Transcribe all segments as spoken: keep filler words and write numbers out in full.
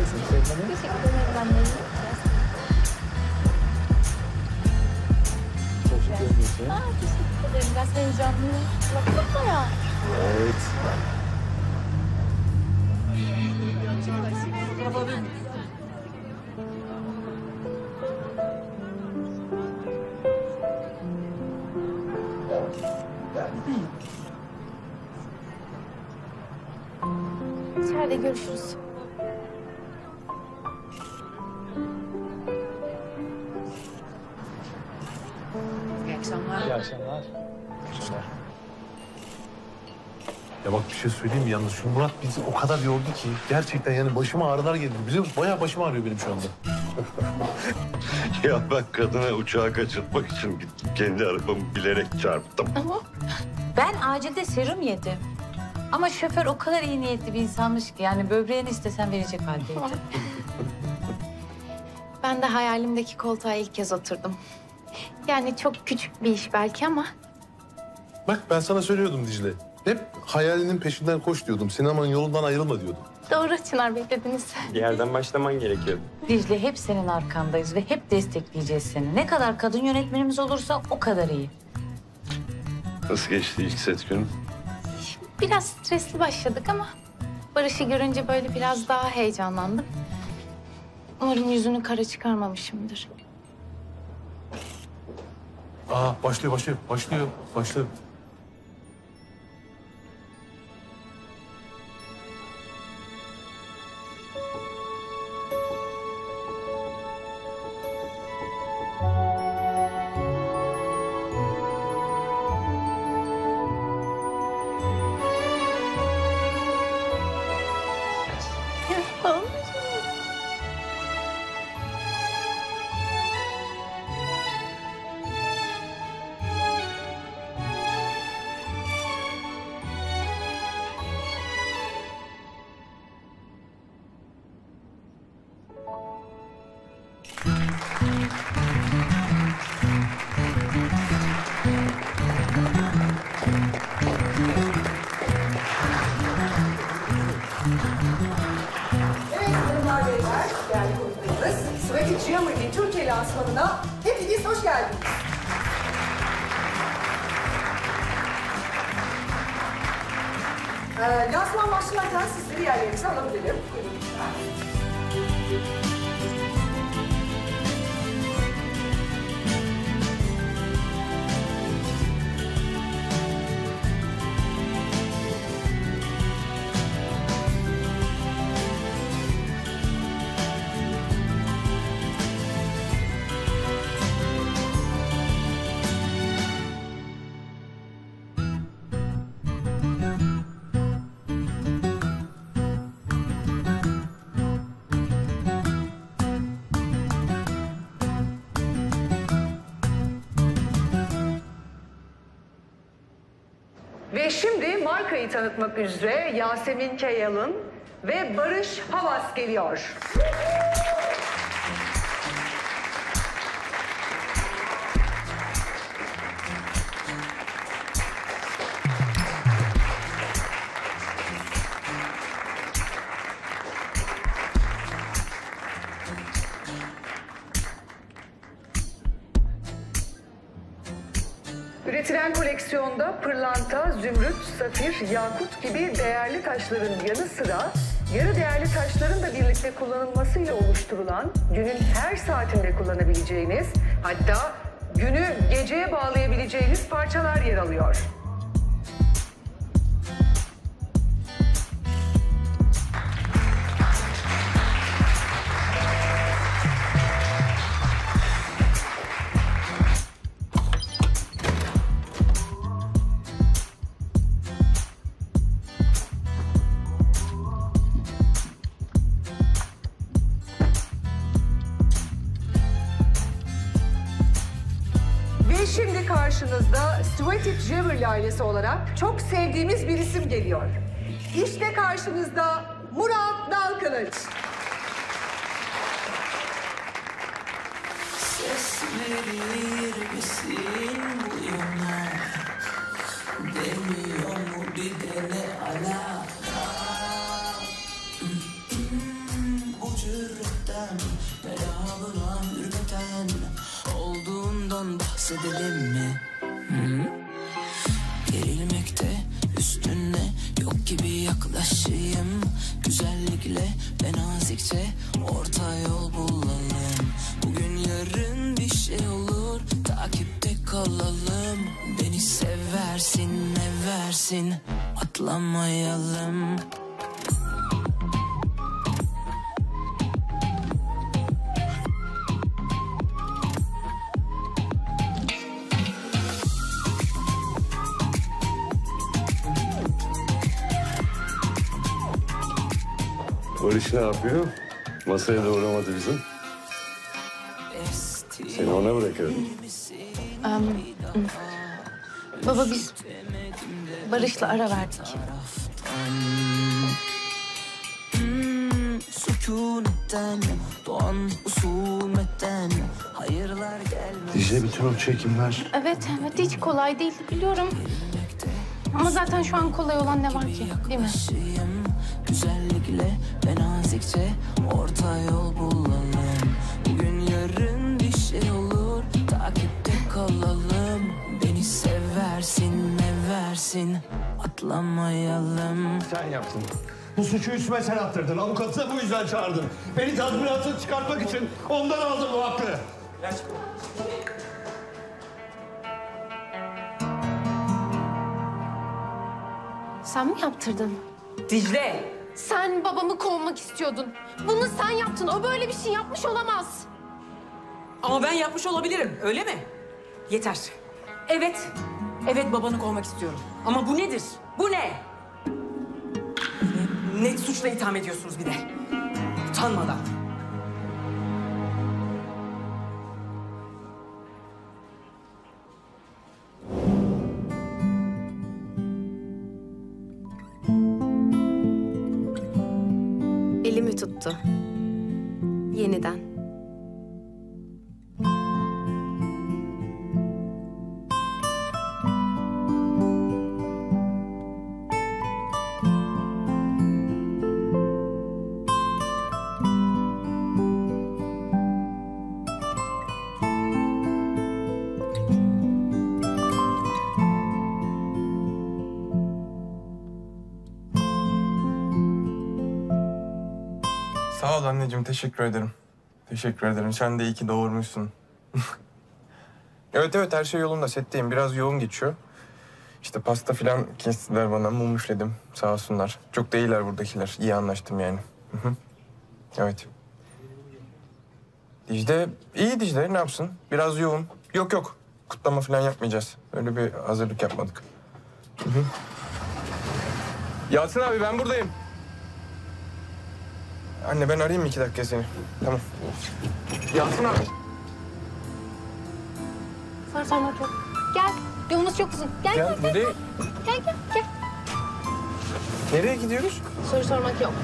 nasılsın Selma? Teşekkür ederim anneciğim. Çok şükür görünüyorsun. Aa, teşekkür ederim. Biraz heyecanlıyım. Bakma ya. Evet. İçeride görüşürüz. İyi akşamlar. İyi akşamlar. Ya bak bir şey söyleyeyim mi yalnız şu Murat bizi o kadar yordu ki gerçekten yani başıma ağrılar geldi. Biliyor musun? Bayağı başım ağrıyor benim şu anda. Ya ben kadına uçağı kaçırtmak için gittim. Kendi arabamı bilerek çarptım. Ben acilde serum yedim. Ama şoför o kadar iyi niyetli bir insanmış ki yani böbreğini istesen verecek haldeydi. Ben de hayalimdeki koltuğa ilk kez oturdum. Yani çok küçük bir iş belki ama... Bak ben sana söylüyordum Dicle. Hep hayalinin peşinden koş diyordum. Sinemanın yolundan ayrılma diyordum. Doğru Çınar, beklediniz. Bir yerden başlaman gerekiyordu. Dicle hep senin arkandayız ve hep destekleyeceğiz seni. Ne kadar kadın yönetmenimiz olursa o kadar iyi. Nasıl geçti ilk set günün? Biraz stresli başladık ama... Barış'ı görünce böyle biraz daha heyecanlandım. Umarım yüzünü kara çıkarmamışımdır. Aa başlıyor başlıyor başlıyor başlıyor. Evet hanımlar beyler, değerli konuklarımız, Sweaty Geometry Türkiye lansmanına hepiniz hoş geldiniz. Ee, lansman başlarken sizleri yerlerinize alabilirim. Buyurun lütfen. Ve şimdi markayı tanıtmak üzere Yasemin Kayalın ve Barış Havas geliyor. Üretilen koleksiyonda pırlanta, zümrüt, safir, yakut gibi değerli taşların yanı sıra yarı değerli taşların da birlikte kullanılmasıyla oluşturulan, günün her saatinde kullanabileceğiniz, hatta günü geceye bağlayabileceğiniz parçalar yer alıyor. Ve şimdi karşınızda Sweaty Jewelry ailesi olarak çok sevdiğimiz bir isim geliyor. İşte karşınızda Murat Dalkılıç. Ses verir misin bu yana? Demiyor mu bir de ne alaka? Hmm, ucu bahsedelim mi? Hı? Gerilmekte üstüne yok gibi yaklaşayım. Güzellikle ve nazikçe orta yol bulalım. Bugün yarın bir şey olur, takipte kalalım. Beni seversin ne versin, atlamayalım. Barış ne yapıyor? Masaya da uğramadı bizim. Seni ona bırakıyorum. Baba biz Barış'la ara verdik. Hmm, sükunetten doğan usumetten hayırlar gelmez. Dicle bütün o çekimler. Evet, evet hiç kolay değil biliyorum. Ama zaten şu an kolay olan ne var ki, değil mi? Güzellikle ve nazikçe orta yol bulalım. Bugün yarın bir şey olur, takipte kalalım. Beni seversin ne versin, atlamayalım. Sen yaptın. Bu suçu üstüme sen attırdın. Avukatı da bu yüzden çağırdın. Beni tazminatsız çıkartmak için ondan aldın bu hakkı. Sen mi yaptırdın? Dicle! Sen babamı kovmak istiyordun. Bunu sen yaptın. O böyle bir şey yapmış olamaz. Ama ben yapmış olabilirim, öyle mi? Yeter. Evet, evet babanı kovmak istiyorum. Ama bu nedir? Bu ne? Ne, ne suçla itham ediyorsunuz bir de? Utanmadan. Elimi tuttu. Yeniden. Sağ ol anneciğim, teşekkür ederim. Teşekkür ederim. Sen de iyi ki doğurmuşsun. Evet evet, her şey yolunda. Setteyim. Biraz yoğun geçiyor. İşte pasta falan kestiler bana. Mum üfledim. Sağ olsunlar. Çok da iyiler buradakiler. İyi anlaştım yani. Hı hı. Evet. Dicle, iyi Dicle. Ne yapsın? Biraz yoğun. Yok yok. Kutlama falan yapmayacağız. Öyle bir hazırlık yapmadık. Hı hı. Yasin abi, ben buradayım. Anne ben arayayım mı iki dakika seni? Tamam. Yasin abi. Sonra sonra otur. Gel. Yolumuz çok uzun. Gel gel. Gel, Gel, nereye, gel, gel, gel. nereye gidiyoruz? Soru sormak yok.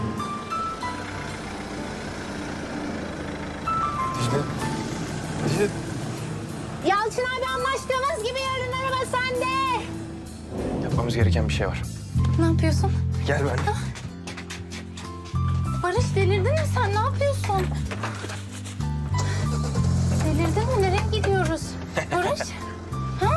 Dicle. Dicle. Yalçın abi anlaştığımız gibi yarın araba sende. Yapmamız gereken bir şey var. Ne yapıyorsun? Gel benimle. Barış delirdin mi sen? Ne yapıyorsun? Delirdin mi? Nereye gidiyoruz? Barış? Ha?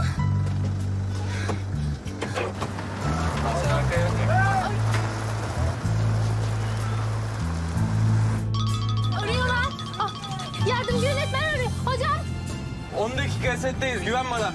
Arıyorlar. Ah, yardımcı yönetmen arıyor. Hocam. on dakika setteyiz, güven bana.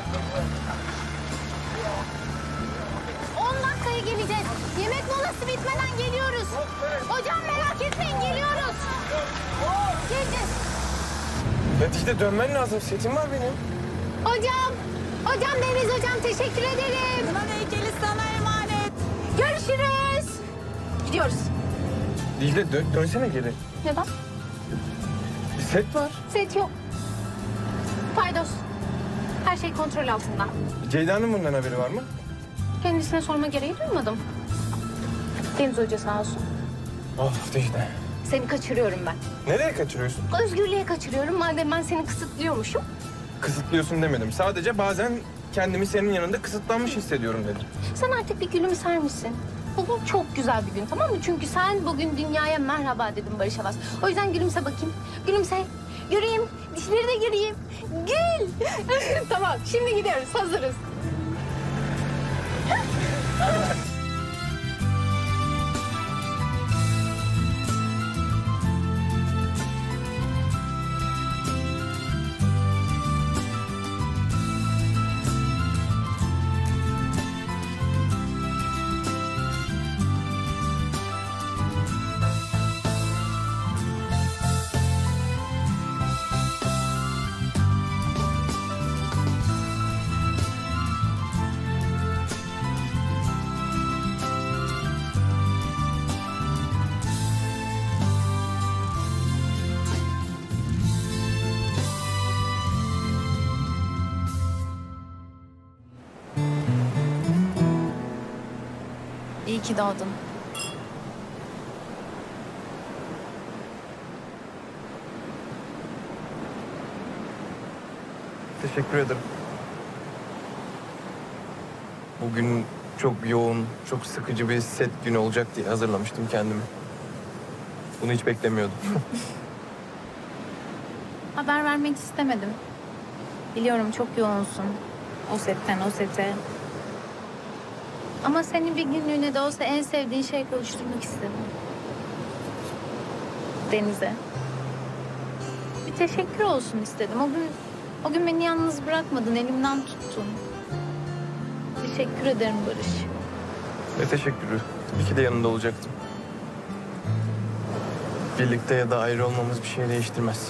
on dakikaya geleceğiz. Yemek molası bitmeden geliyoruz. Hocam merak etmeyin, geliyoruz. Geleceğiz. Ya Dicle, dönmen lazım. Setim var benim. Hocam. Hocam Deniz hocam, teşekkür ederim. Yunan heykeli sana emanet. Görüşürüz. Gidiyoruz. Dicle dön, dönsene geri. Neden? Bir set var. Set yok. Paydos. Her şey kontrol altında. Ceyda'nın bundan haberi var mı? Kendisine sorma gereği duymadım. Deniz Hoca sağ olsun. Of Dicle. Seni kaçırıyorum ben. Nereye kaçırıyorsun? Özgürlüğe kaçırıyorum. Madem ben seni kısıtlıyormuşum. Kısıtlıyorsun demedim. Sadece bazen kendimi senin yanında kısıtlanmış hissediyorum dedim. Sen artık bir gülümser misin? Bugün çok güzel bir gün, tamam mı? Çünkü sen bugün dünyaya merhaba dedin Barış Alas. O yüzden gülümse bakayım. Gülümse. Göreyim. Dişlerine gireyim. Gül. Tamam şimdi gidiyoruz. Hazırız. İyi ki doğdun. Teşekkür ederim. Bugün çok yoğun, çok sıkıcı bir set günü olacak diye hazırlamıştım kendimi. Bunu hiç beklemiyordum. Haber vermek istemedim. Biliyorum çok yoğunsun. O setten o sete. Ama seni bir günlüğüne de olsa en sevdiğin şeyle kavuşturmak istedim. Denize. Bir teşekkür olsun istedim. O gün, o gün beni yalnız bırakmadın, elimden tuttun. Teşekkür ederim Barış. Ne teşekkürü. İyi ki de yanında olacaktım. Birlikte ya da ayrı olmamız bir şey değiştirmez.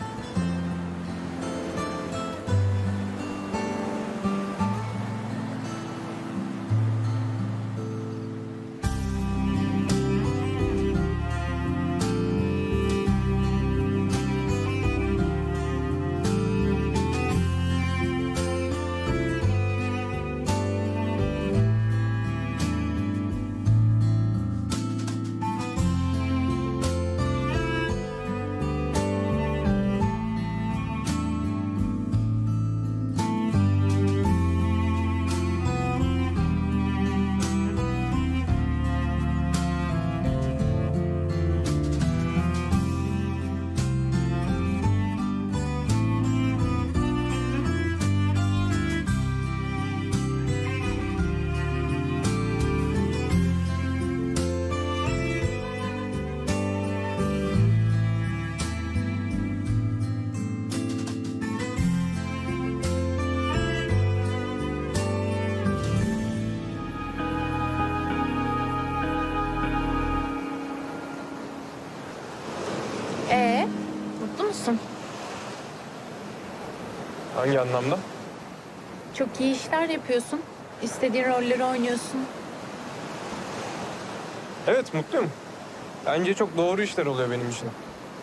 Ee, mutlu musun? Hangi anlamda? Çok iyi işler yapıyorsun. İstediğin rolleri oynuyorsun. Evet, mutluyum. Bence çok doğru işler oluyor benim için.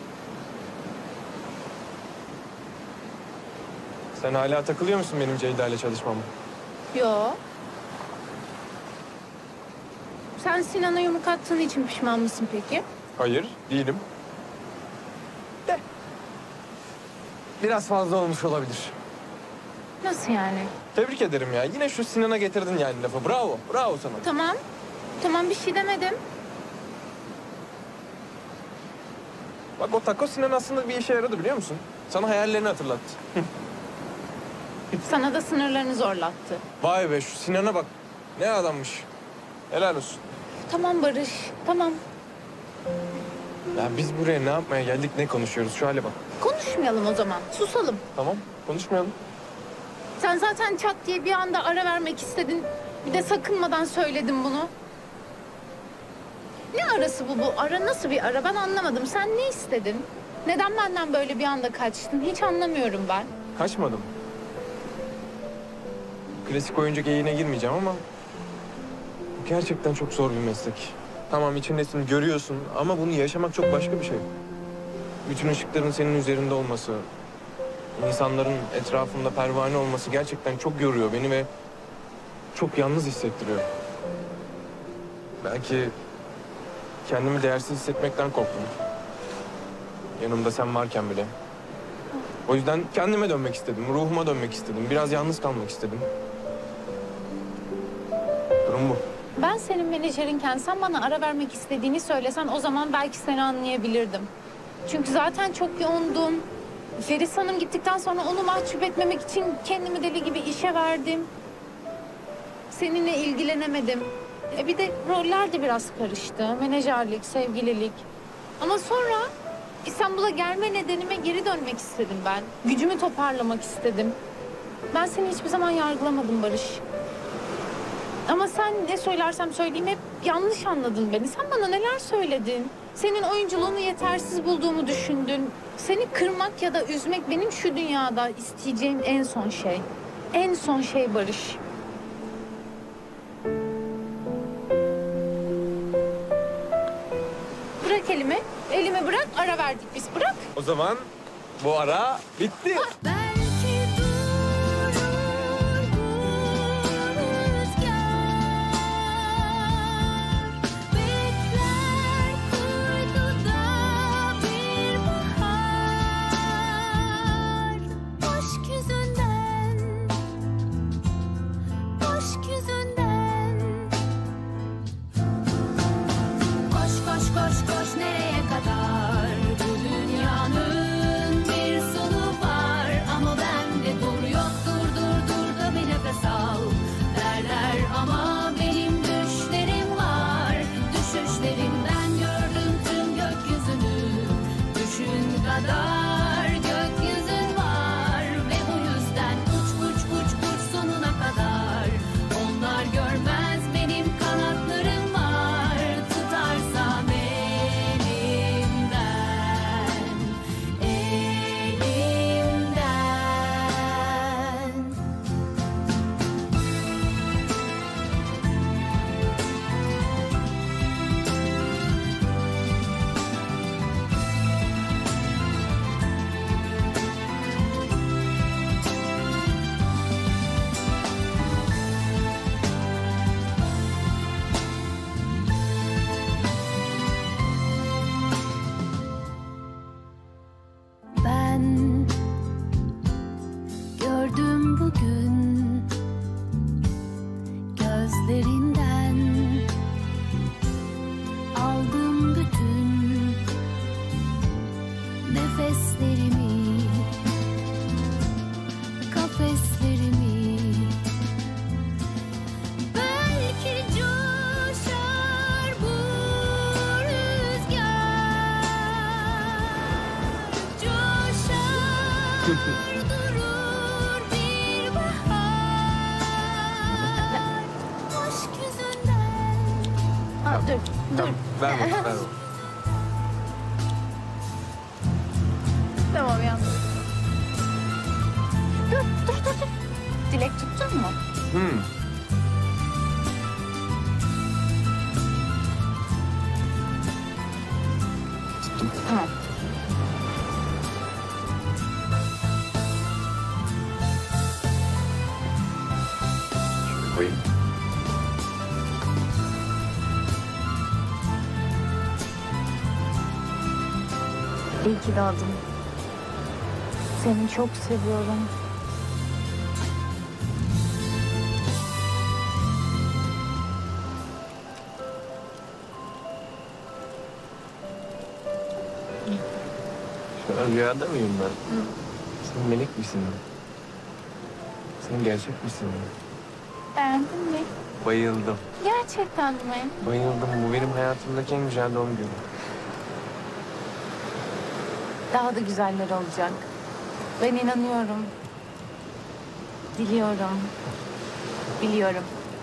Sen hala takılıyor musun benim Ceyda ile çalışmama? Yo. Sen Sinan'a yumruk attığın için pişman mısın peki? Hayır, değilim. De. Biraz fazla olmuş olabilir. Nasıl yani? Tebrik ederim ya. Yine şu Sinan'a getirdin yani lafı. Bravo, bravo sana. Tamam. Tamam bir şey demedim. Bak o taco Sinan aslında bir işe yaradı biliyor musun? Sana hayallerini hatırlattı. Sana da sınırlarını zorlattı. Vay be şu Sinan'a bak. Ne adammış. Helal olsun. Tamam Barış, tamam. Ya biz buraya ne yapmaya geldik, ne konuşuyoruz? Şu hale bak. Konuşmayalım o zaman, susalım. Tamam, konuşmayalım. Sen zaten çat diye bir anda ara vermek istedin. Bir de sakınmadan söyledin bunu. Ne arası bu bu? Ara nasıl bir ara? Ben anlamadım. Sen ne istedin? Neden benden böyle bir anda kaçtın? Hiç anlamıyorum ben. Kaçmadım. Klasik oyuncu geyiğine girmeyeceğim ama... gerçekten çok zor bir meslek. Tamam içindesin, görüyorsun ama bunu yaşamak çok başka bir şey. Bütün ışıkların senin üzerinde olması... insanların etrafında pervane olması gerçekten çok yoruyor beni ve... çok yalnız hissettiriyor. Belki... kendimi değersiz hissetmekten korktum. Yanımda sen varken bile. O yüzden kendime dönmek istedim, ruhuma dönmek istedim. Biraz yalnız kalmak istedim. Durum bu. Ben senin menajerinken sen bana ara vermek istediğini söylesen o zaman belki seni anlayabilirdim. Çünkü zaten çok yoğundun. Feris Hanım gittikten sonra onu mahcup etmemek için kendimi deli gibi işe verdim. Seninle ilgilenemedim. E bir de roller de biraz karıştı. Menajerlik, sevgililik. Ama sonra İstanbul'a gelme nedenime geri dönmek istedim ben. Gücümü toparlamak istedim. Ben seni hiçbir zaman yargılamadım Barış. Ama sen ne söylersem söyleyeyim hep yanlış anladın beni. Sen bana neler söyledin? Senin oyunculuğunu yetersiz bulduğumu düşündün. Seni kırmak ya da üzmek benim şu dünyada isteyeceğim en son şey. En son şey Barış. Bırak elimi. Elimi bırak. Ara verdik biz. Bırak. O zaman bu ara bitti. Ha, dur, dur. Tamam, ver bana, ver bana. Tamam yalnız. Dur, dur, dur, dur. Dilek tuttun mu? Hmm. Tuttum. Tamam. Şöyle koyayım. İyi ki doğdun. Seni çok seviyorum. Şu an rüyada mıyım ben? Hı. Sen melek misin? Sen gerçek misin? Beğendin mi? Bayıldım. Gerçekten mi? Bayıldım. Bu benim hayatımdaki en güzel doğum günü. Daha da güzeller olacak. Ben inanıyorum. Diliyorum. Biliyorum.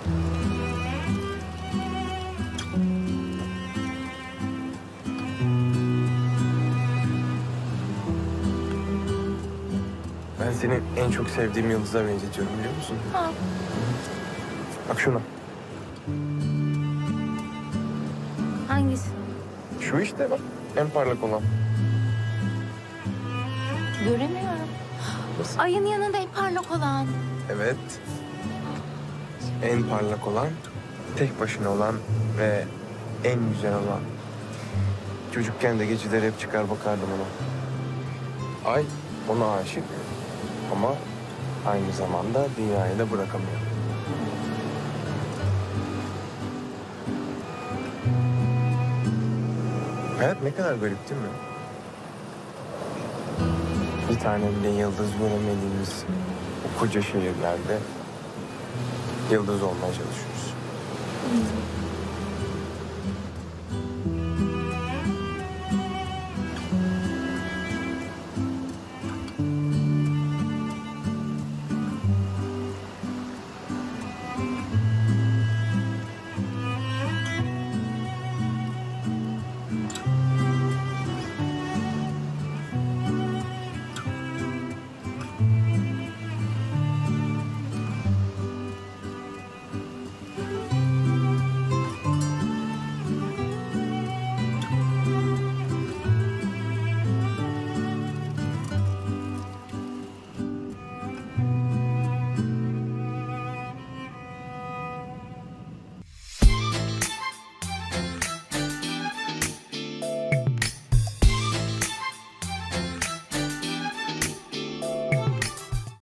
Ben seni en çok sevdiğim yıldıza benzetiyorum biliyor musun? Ha. Bak şuna. Hangisi? Şu işte bak. En parlak olan. Göremiyorum. Nasıl? Ayın yanında en parlak olan. Evet. En parlak olan, tek başına olan ve en güzel olan. Çocukken de geceleri hep çıkar bakardım ona. Ay ona aşık ama aynı zamanda dünyayı da bırakamıyor. Hayat ne kadar garip değil mi? bir tane bile yıldız göremediğimiz o koca şehirlerde yıldız olmaya çalışıyoruz.